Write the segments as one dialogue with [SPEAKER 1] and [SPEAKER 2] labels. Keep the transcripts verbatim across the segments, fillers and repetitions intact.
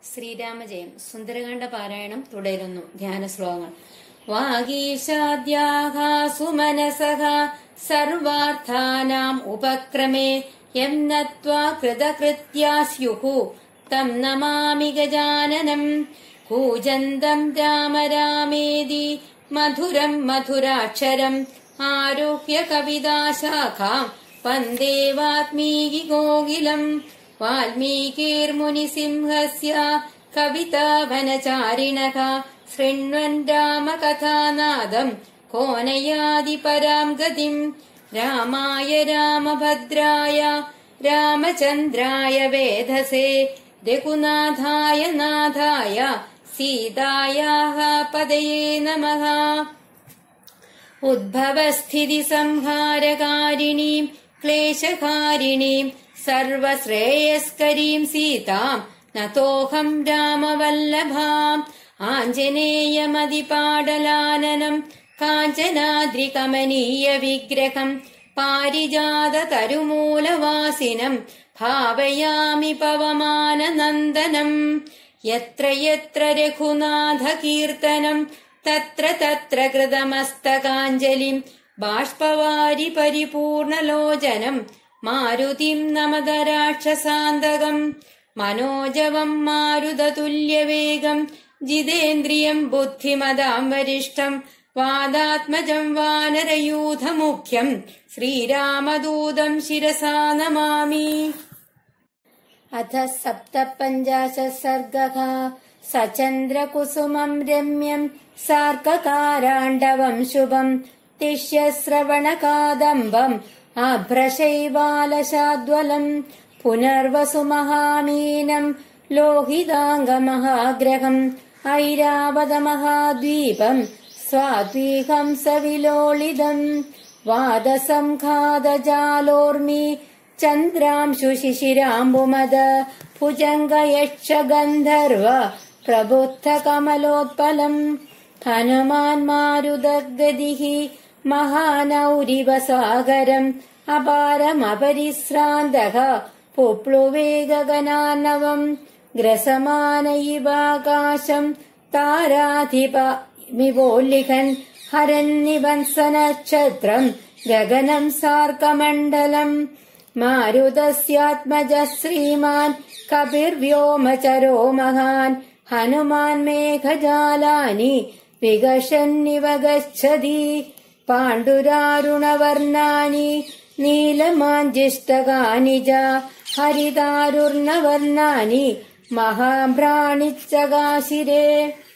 [SPEAKER 1] ശ്രീരാമജയം സുന്ദരകാണ്ഡ പാരായണം തുടരുന്നു. ധ്യാന ശ്ലോകങ്ങൾ. വാഗീശാദ്യാഹ സുമനസഃ സർവാർത്ഥാനാം ഉപക്രമേ യം നത്വാ കൃതകൃത്യാ സ്യുഃ തം നമാമി ഗജാനനം. കൂജന്തം രാമ രാമേതി മധുരം മധുരാക്ഷരം ആരുഹ്യ കവിതാശാഖാം വന്ദേ വാൽമീകി കോകിലം. വാൽമീകിർമുനിസിംഹസ്യ കവിതാവനചാരിണഃ ശൃണ്വൻ രാമകഥാനാദം കോ നയാതി പരാം ഗതിം. രാമായ രാമഭദ്രായ രാമചന്ദ്രായ വേധസേ രഘുനാഥായ നാഥായ സീതായാഃ പതയേ നമഃ. ഉദ്ഭവസ്ഥിതി സംഹാരകാരിണീം ക്ലേശകാരിണീം സർവശ്രേയസ്കരീം സീതാം നതോഹം രാമവല്ലഭാം. ആഞ്ജനേയമതിപാടലാനനം കാഞ്ചനാദ്രികമനീയ വിഗ്രഹം പാരിജാത തരുമൂലവാസിനം ഭാവയാമി പവമാനനന്ദനം. യത്ര യത്ര രഘുനാഥ കീർത്തനം തത്ര തത്ര കൃതമസ്തകാഞ്ജലിം. ബാഷ്പവാരി പരിപൂർണലോചനം മാരുതിം നമത രാക്ഷസാന്തകം. മനോജവം മാരുതതുല്യവേഗം ജിതേന്ദ്രിയം ബുദ്ധിമതാം വരിഷ്ഠം വാദാത്മജം വാനരയൂഥമുഖ്യം ശ്രീരാമദൂതം ശിരസാ നമാമി. അഥ സപ്തപഞ്ചാശത് സർഗഃ. സചന്ദ്രകുസുമം രമ്യം സാർക്കകാരാണ്ഡവം ശുഭം തിഷ്യശ്രവണകാദംബം ആഭ്രശൈവാലശാദ്വലം. പുനർവസുമഹാമീനം ലോഹിതാംഗമഹാഗ്രഹം ഐരാവതമഹാദ്വീപം സ്വാദ്വീഹം സവിലോളിതം. വാദസംഘാതജാലോർമി ചന്ദ്രാംശു ശിശിരാംബുമദ ഭുജംഗയക്ഷഗന്ധർവ പ്രബുദ്ധ കമലോത്പലം. ഹനുമാൻ മാരുതഗതിഃ മഹാനൗരിവസാഗരം അപാരമപരിശ്രാന്തഃ പുപ്ലുവേ ഗഗനാർണവം. ഗ്രസമാന ഇവാകാശം താരാധിപമിവോല്ലിഖൻ ഹരന്നിവംസനക്ഷത്രം ഗഗനം സാർക്കമണ്ഡലം. മാരുതസ്യാത്മജ ശ്രീമാൻ കപിർവ്യോമചരോ മഹാൻ ഹനുമാൻ മേഘജാലാനി വികഷന്നിവ ഗച്ഛതി. പാണ്ഡുരാരുണവർണാനി നീലമാഞ്ജിഷ്ടകാനി ച ഹരിതാരുർണവർണാനി മഹാഭ്രാണിച്ചകാശിരേ.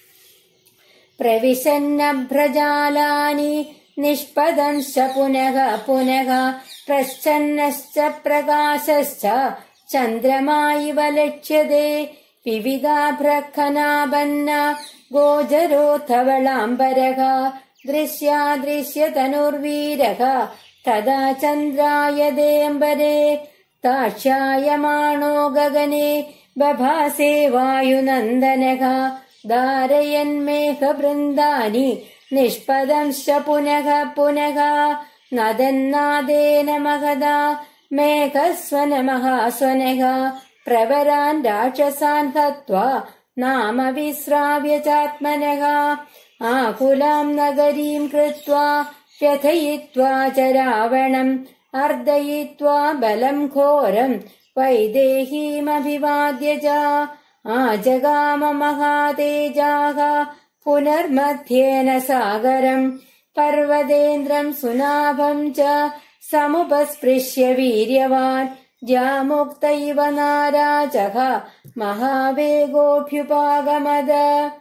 [SPEAKER 1] പ്രവിശന്നഭ്രജാലാനി നിഷ്പദംശ്ച പുനഃ പുനഃ പ്രച്ഛന്നശ്ച പ്രകാശശ്ച ചന്ദ്രമാ ഇവ ലക്ഷ്യതേ. വിവിധാഭ്രഖനാപന്ന ഗോചരോധവളാംബരഃ ദൃശ്യാദൃശ്യതനുർവീരഃ തദാ ചന്ദ്രായതേംബരേ. താക്ഷ്യായമാണോ ഗഗനെ ബഭാസേ വായുനന്ദനഃ ധാരയന്മേഘവൃന്ദാനി നിഷ്പദംശ്ച പുനഃ പുനഃ. നദന്നാദേന മഹദാ മേഘസ്വനമഹാസ്വനഃ പ്രവരാൻ രാക്ഷസാൻ ഹത്വാ നാമ വിശ്രാവ്യ ചാത്മനഃ. ആകുലാം നഗരീം കൃത്വാ വ്യഥയിത്വാ ച രാവണം അർദ്ധയിത്വാ ബലം ഘോരം വൈദേഹീമഭിവാദ്യ ച. ആജഗാമ മഹാതേജാഃ പുനർമധ്യേന സാഗരം പർവതേന്ദ്രം സുനാഭം ച സമുപസ്പൃശ്യ വീര്യവാൻ. ജാമുക്ത ഇവ നാരാജഃ മഹാവേഗോഭ്യുപാഗമത.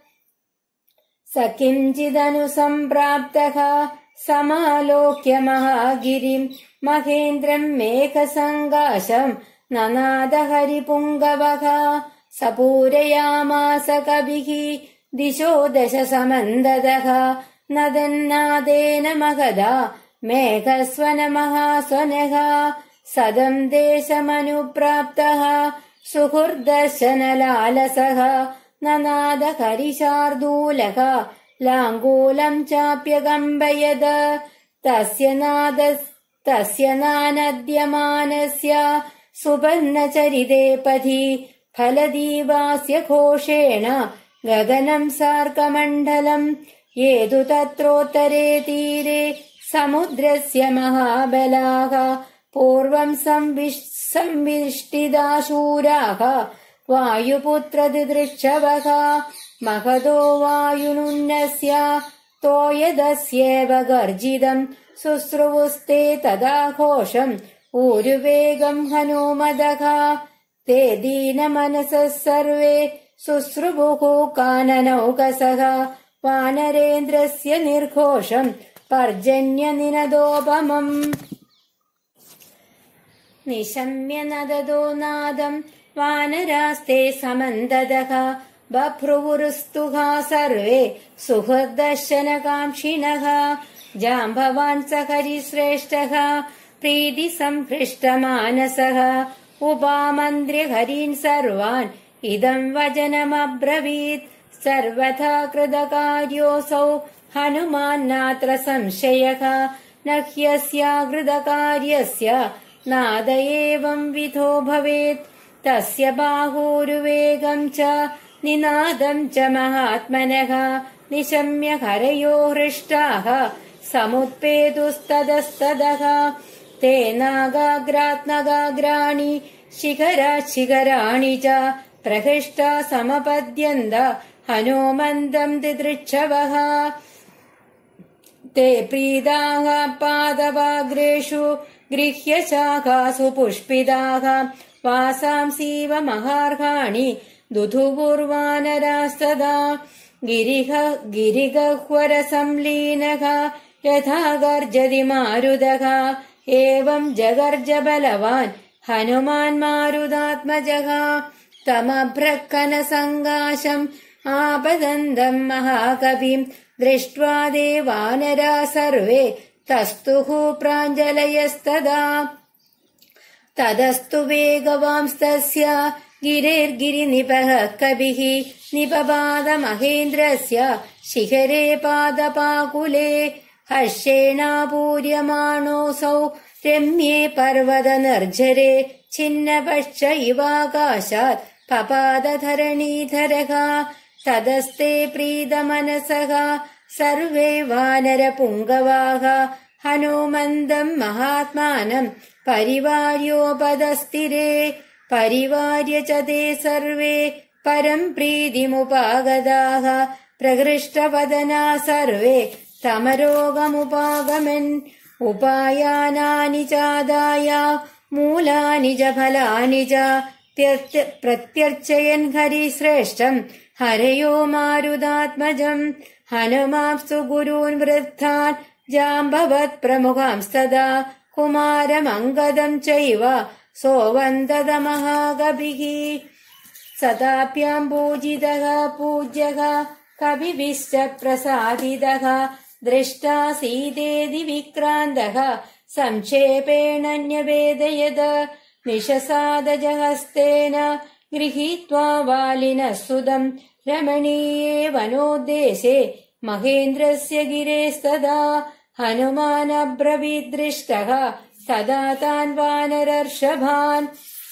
[SPEAKER 1] സകിഞ്ചിദനുസംപ്രാപ്തഃ സമാലോക്യ മഹാഗിരിം മഹേന്ദ്രം മേഘസങ്കാശം നനാദ ഹരിപുംഗവഃ. സപൂരയാമാസ കവിഃ ദിശോ ദശ സമന്തതഃ നദന്നാദേന മഹദാ മേഘസ്വനമഹാസ്വനഃ. സദം ദേശമനുപ്രാപ്തഃ സുഹൃദ്ദർശനലാലസഃ നനാദ ഹരിശാർദൂലഃ ലാംഗൂലം ചാപ്യകമ്പയത. തസ്യ നാദ തസ്യ നാനദ്യമാനസ്യ സുപർണചരിതേ പഥി फलदीवास्य घोषेण गगनं सार्कमण्डलम् ये तु तत्रोत्तरे तीरे समुद्रस्य महाबलाः पूर्वं संविष्टिदा शूराः वायुपुत्रदिदृक्षवः महदो वायुनुन्नस्य तोयदस्येव गर्जितम् शुश्रुवुस्ते तदा घोषम् ऊरुवेगम् हनूमदः ते दीनमनसः सर्वे शुश्रुवुः काननौकसः वानरेन्द्रस्य निर्घोषम् पर्जन्यनिनदोपमम् निशम्य नददो नादम् वानरास्ते समन्ददः बभ्रुवुरुस्तुहा सर्वे सुहृद्दर्शनकाङ्क्षिणः जाम्बवान् स हरिश्रेष्ठः प्रीतिसम्पृष्टमानसः उपामन्त्र्य हरीन् सर्वान् इदम् वचनमब्रवीत् सर्वथा कृतकार्योऽसौ हनुमान्नात्र संशयः न ह्यस्याकृतकार्यस्य नाद एवं विधो भवेत् तस्य बाहूरुवेगम् च निनादम् च महात्मनः निशम्य हरयो हृष्टाः समुत्पेतुस्ततस्ततः ते नागाग्रात्नगाग्राणि शिखरात् शिखराणि च प्रहृष्टा समपद्यन्त हनूमन्तम् दिदृक्षवः ते प्रीदाः पादवाग्रेषु गृह्य शाखासु पुष्पिताः वासांसीव महार्हाणि दुधुपूर्वानरास्तदा गिरिह गिरिगह्वरसंलीनः यथा गर्जति मारुतः एवम् जगर्ज बलवान् हनुमान् मारुतात्मजः तमभ्रक्कनसङ्गाशम् आपदन्तम् महाकविम् दृष्ट्वा देवानरा सर्वे तस्तुः प्राञ्जलयस्तदा तदस्तु वेगवांस्तस्य गिरिर्गिरिनिपः कविः निपपाद महेन्द्रस्य शिखरे पादपाकुले हर्षेणापूर्यमाणोऽसौ रम्ये पर्वतनिर्झरे छिन्नपश्च इवाकाशात् पपादधरणीधरः तदस्ते प्रीतमनसः सर्वे वानरपुङ्गवाः हनूमन्तम् महात्मानम् परिवार्योपदस्थिरे परिवार्य च ते सर्वे परम् प्रीतिमुपागताः प्रकृष्टवदना सर्वे तमरोगमुपागमन् उपायानानि चादाय मूलानि च फलानि च प्रत्यर्चयन् हरिश्रेष्ठम् हरयो मारुतात्मजम् हनुमांस्तु गुरून् वृद्धान् जाम्बवत् प्रमुखांस्तदा कुमारमङ्गदम् चैव सोऽवन्दत महाकविः सदाप्याम् पूजितः पूज्यः कविभिश्च प्रसादितः दृष्टा सीतेति विक्रान्तः संक्षेपेण न्यवेदयत् निशसादजहस्तेन गृहीत्वा वालिनः सुतम् रमणीये वनोद्देशे महेन्द्रस्य गिरेस्तदा हनुमानब्रवीदृष्टः तदा तान् वानरर्षभान्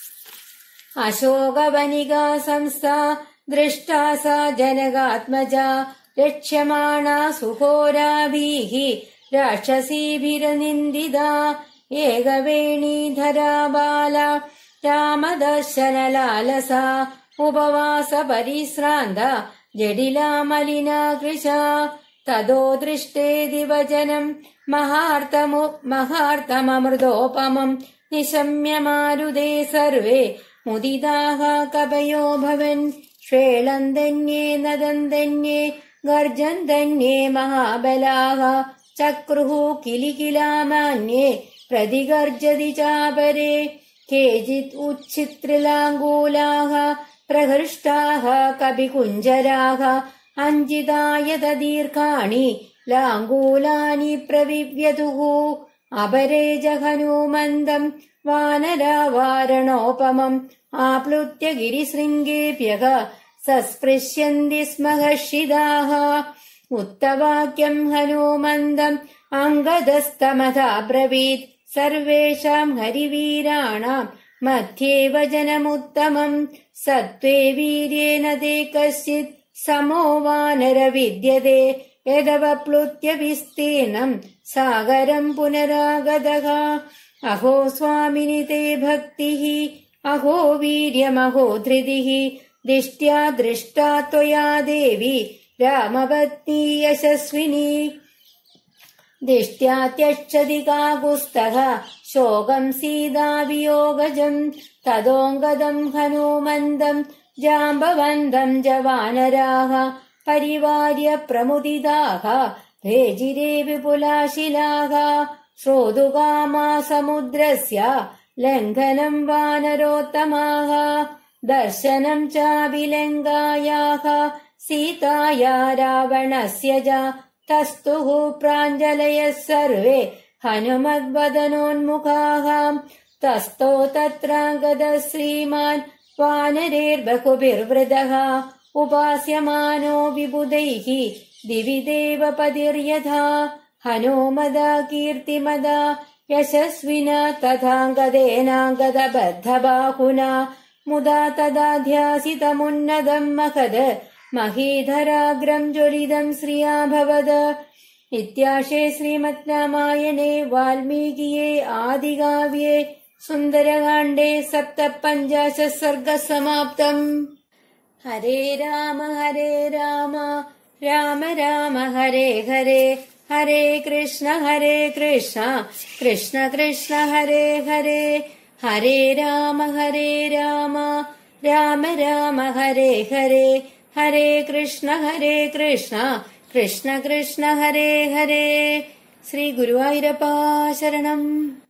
[SPEAKER 1] अशोकवनिका संस्था दृष्टा सा जनकात्मजा रक्ष्यमाणा सुघोराभिः राक्षसीभिर्निन्दिता एकवेणीधरा बाला रामदर्शनलालसा उपवास परिश्रान्ता जडिला मलिना कृशा ततो दृष्टेति वचनम् महार्तमु महार्तममृतोपमम् निशम्य मारुते सर्वे मुदिताः कवयो भवन् श्वेलन्दन्ये नदन्दन्ये गर्जन्दन्ये महाबलाः चक्रुः किलिकिलामान्ये प्रतिगर्जति चापरे केचित् उच्छित्रिलाङ्गूलाः प्रहृष्टाः कपिकुञ्जराः अञ्जिताय दीर्घाणि लाङ्गूलानि प्रविव्यतुः अपरे च हनूमन्तम् वानरावारणोपमम् आप्लुत्य गिरिशृङ्गेभ्यः सस्पृश्यन्ति स्म हर्षिताः उत्तवाक्यम् हनूमन्तम् अङ्गदस्तमथाब्रवीत् सर्वेषाम् हरिवीराणाम् मध्ये वचनमुत्तमम् सत्त्वे वीर्येण ते कश्चित् समो वानर विद्यते यदवप्लुत्य विस्तीर्णम् सागरम् पुनरागतः अहो स्वामिनि ते भक्तिः अहो वीर्यमहो धृतिः दिष्ट्या दृष्टा त्वया देवी रामपत्नी यशस्विनी दिष्ट्या त्यक्षति काकुत्स्थः शोकम् सीतावियोगजम् तदोऽङ्गदम् हनूमन्दम् जाम्बवन्तम् च वानराः परिवार्य प्रमुदिताः भेजिरे विपुलाशिलाः श्रोतुकामा समुद्रस्य लङ्घनम् वानरोत्तमाः दर्शनम् चाभिलङ्गायाः सीताया रावणस्य च तस्तुः प्राञ्जलयः सर्वे हनुमद्वदनोन्मुखाः तस्थो तत्रागतः श्रीमान् वानरैर्बहुभिर्वृतः उपास्यमानो विबुधैः दिवि देवपतिर्यथा हनूमदा कीर्तिमदा यशस्विना तथाङ्गदेनाङ्गदबद्धबाहुना मुदा तदा ध्यासितमुन्नतम् महद महीधराग्रम् ज्वलितम् श्रियाभवद इत्याशे श्रीमद् रामायणे वाल्मीकिये आदिकाव्ये सुन्दरकाण्डे सप्तपञ्चाशत् सर्गः समाप्तम्। हरे राम हरे राम राम राम हरे हरे हरे कृष्ण हरे कृष्ण कृष्ण कृष्ण हरे हरे हरे राम हरे राम राम राम हरे हरे हरे कृष्ण हरे कृष्ण कृष्ण कृष्ण हरे हरे। श्री गुरुवायूरप्पा शरणम्।